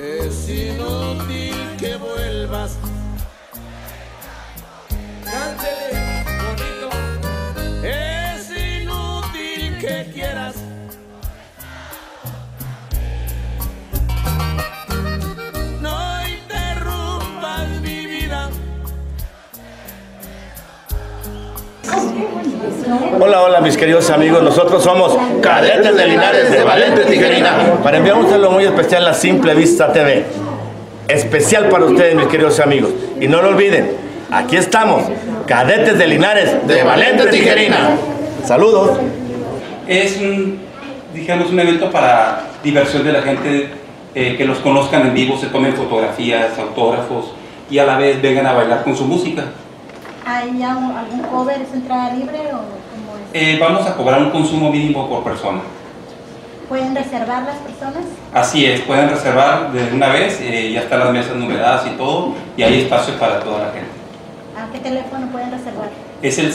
Es inútil que vuelvas. Cántele bonito. Es inútil que quieras. No interrumpas mi vida. Hola, hola mis queridos amigos, nosotros somos Cadetes de Linares de Valente Tijerina, para enviar un saludo muy especial a Simple Vista TV, especial para ustedes mis queridos amigos, y no lo olviden, aquí estamos, Cadetes de Linares de Valente Tijerina. Saludos. Es digamos, un evento para diversión de la gente, que los conozcan en vivo, se tomen fotografías, autógrafos y a la vez vengan a bailar con su música. ¿Hay ya algún cover? ¿Es entrada libre o cómo es? Vamos a cobrar un consumo mínimo por persona. ¿Pueden reservar las personas? Así es, pueden reservar de una vez, ya están las mesas numeradas y todo, y hay espacio para toda la gente. ¿A qué teléfono pueden reservar? Es el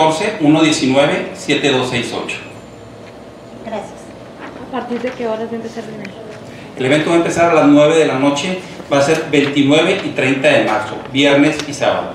614-119-7268. Gracias. ¿A partir de qué horas va a empezar el evento? El evento va a empezar a las 9 de la noche, va a ser 29 y 30 de marzo, viernes y sábado.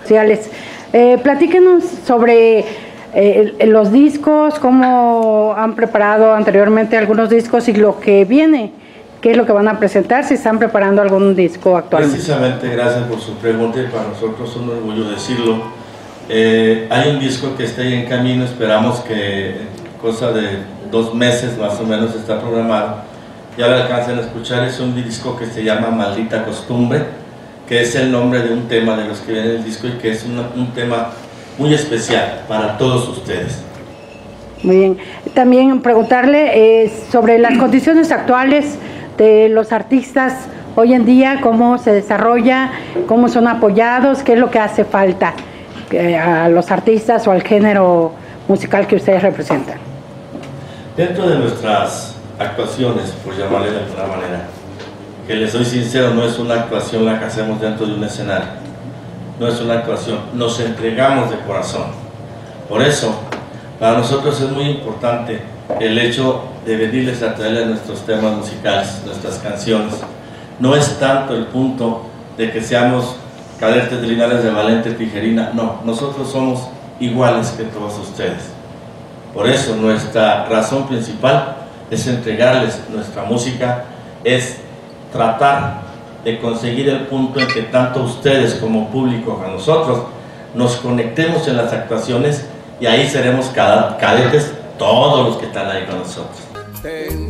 Platíquenos sobre los discos, cómo han preparado anteriormente algunos discos y lo que viene, qué es lo que van a presentar, si están preparando algún disco actual. Precisamente, gracias por su pregunta y para nosotros es un orgullo decirlo. Hay un disco que está ahí en camino, esperamos que cosa de 2 meses más o menos está programado, ya lo alcancen a escuchar. Es un disco que se llama Maldita Costumbre, que es el nombre de un tema de los que viene el disco y que es un tema muy especial para todos ustedes. Muy bien. También preguntarle sobre las condiciones actuales de los artistas hoy en día, cómo se desarrolla, cómo son apoyados, qué es lo que hace falta a los artistas o al género musical que ustedes representan. Dentro de nuestras actuaciones, por llamarle de alguna manera, que les soy sincero, no es una actuación la que hacemos dentro de un escenario, no es una actuación, nos entregamos de corazón. Por eso, para nosotros es muy importante el hecho de venirles a traerles nuestros temas musicales, nuestras canciones. No es tanto el punto de que seamos Cadetes de Linares de Valente Tijerina, no, nosotros somos iguales que todos ustedes. Por eso nuestra razón principal es entregarles nuestra música, es tratar de conseguir el punto en que tanto ustedes como público como nosotros nos conectemos en las actuaciones y ahí seremos cadetes todos los que están ahí con nosotros.